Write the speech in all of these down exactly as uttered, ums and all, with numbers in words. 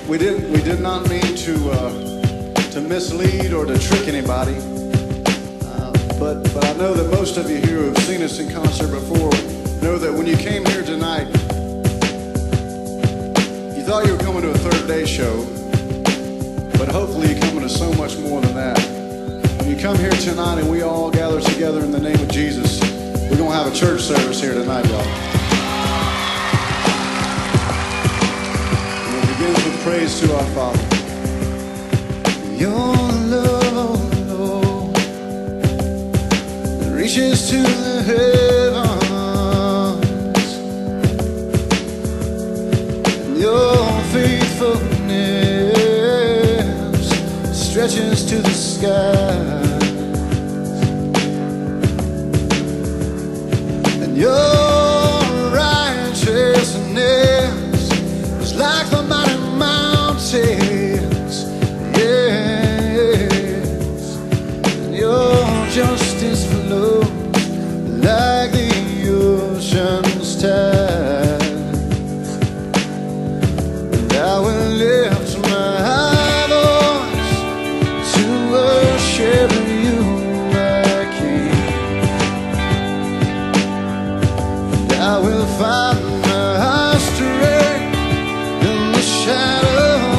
we didn't we did not mean to uh, to mislead or to trick anybody, uh, but but I know that most of you here who have seen us in concert before know that when you came here tonight, you thought you were coming to a third day show, but hopefully you're coming to so much more than that. When you come here tonight and we all gather together in the name of Jesus, we're gonna have a church service here tonight, y'all. With praise to our Father. Your love, Lord, reaches to the heavens, and your faithfulness stretches to the skies, and your righteousness is like the mountains, yes, and your justice flows like the ocean's tides, and I will lift my voice to worship you, my King, and I will find my strength in the shadow.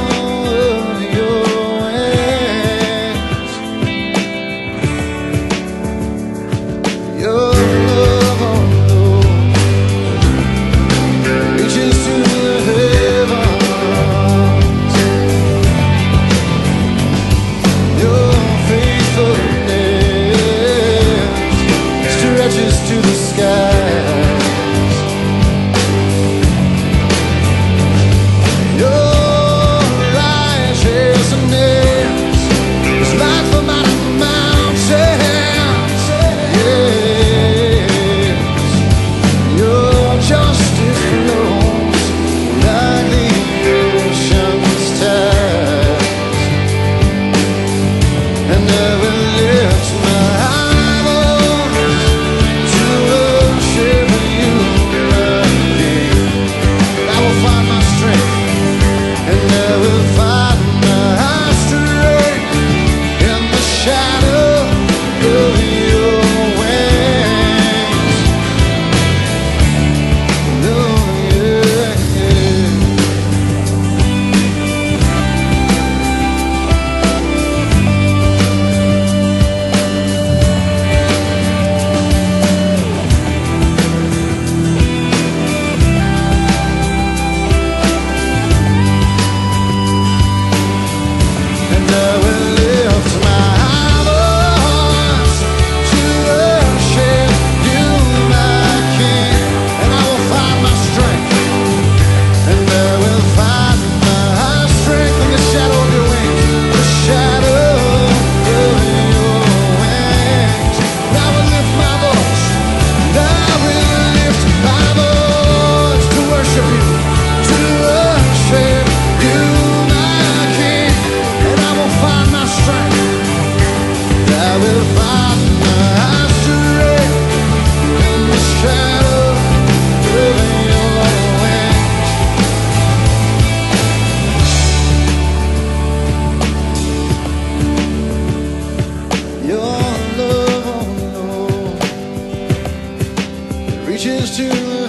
Reaches to the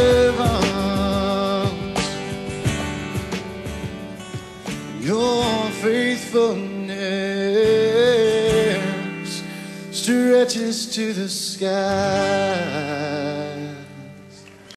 heavens, your faithfulness stretches to the sky.